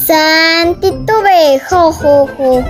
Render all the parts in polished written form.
Santituve, jo, jo, jo.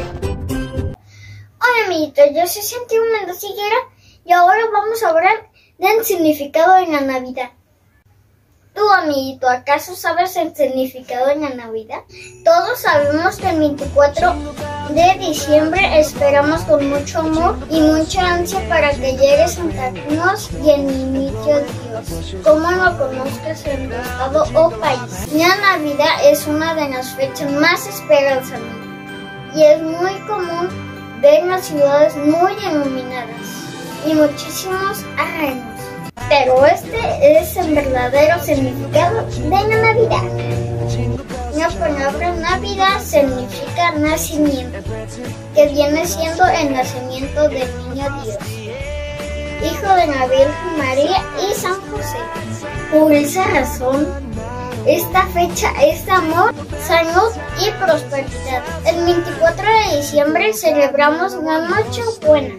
Hola amiguitos, yo soy Santiago Mendoza Higuera y ahora vamos a hablar del significado de la Navidad. ¿Tú, amiguito, acaso sabes el significado de la Navidad? Todos sabemos que el 24 de diciembre esperamos con mucho amor y mucha ansia para que llegue Santa Claus y el niñito Dios, como lo conozcas en tu estado o país. La Navidad es una de las fechas más esperadas y es muy común ver las ciudades muy iluminadas y muchísimos arreglos. Pero este es el verdadero significado de la Navidad. La palabra Navidad significa nacimiento, que viene siendo el nacimiento del niño Dios, hijo de la Virgen María y San José. Por esa razón, esta fecha es de amor, salud y prosperidad. El 24 de diciembre celebramos la Nochebuena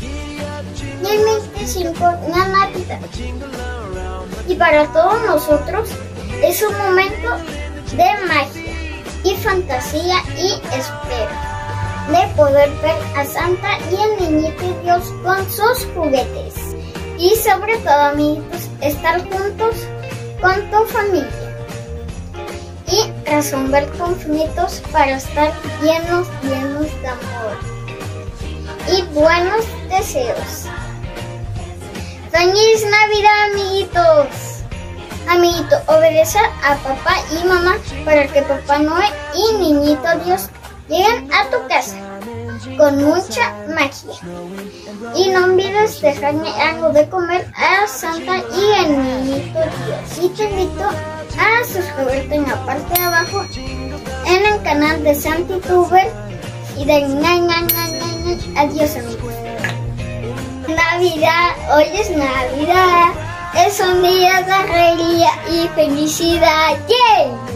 y el 25 la Navidad. Y para todos nosotros es un momento de magia y fantasía y espera de poder ver a Santa y el niñito Dios con sus juguetes. Y sobre todo, amiguitos, estar juntos con tu familia y resolver conflictos para estar llenos de amor y buenos deseos. ¡Feliz Navidad, amiguitos! Amiguito, obedece a papá y mamá para que Papá Noel y Niñito Dios lleguen a tu casa con mucha magia. Y no olvides dejarme algo de comer a Santa y el Niñito Dios. Y te invito a suscribirte en la parte de abajo en el canal de Santituber y de Adiós, amigos. Navidad, hoy es Navidad, es un día de alegría y felicidad. ¡Yeah!